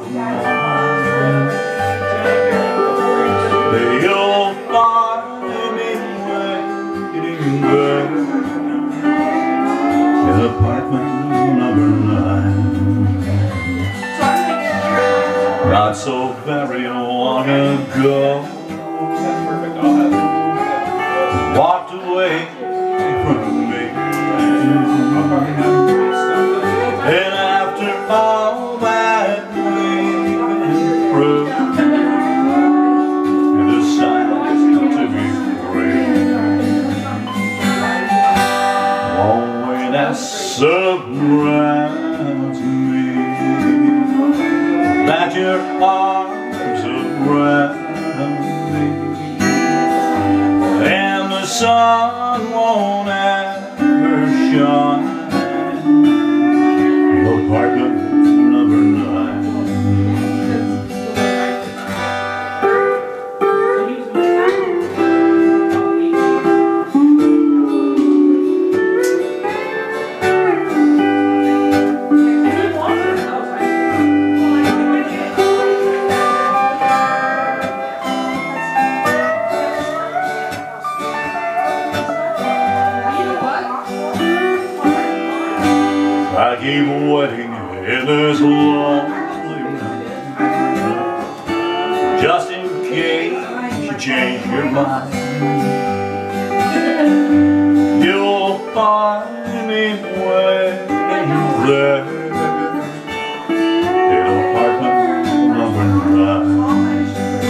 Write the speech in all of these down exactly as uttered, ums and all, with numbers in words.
mine. You'll find me waiting there in apartment number nine. Not so very long ago, walked away from me, and after all that we've been through, you decided to be free. Only that surrounds me, that your arms around me, and the sun won't ever shine. Apartment number nine. I keep waiting in this lonely night, just in case you change your mind. You'll find me waiting there in apartment number nine.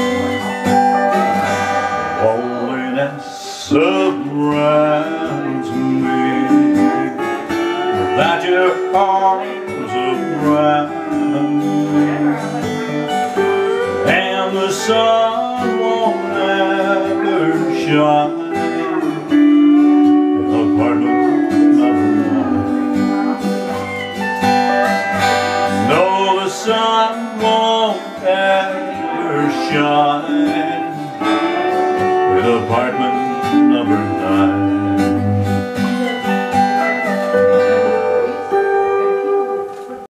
Loneliness surrounds me, that your arms around me, and the sun won't ever shine in apartment number nine. No, the sun won't ever shine in apartment number nine.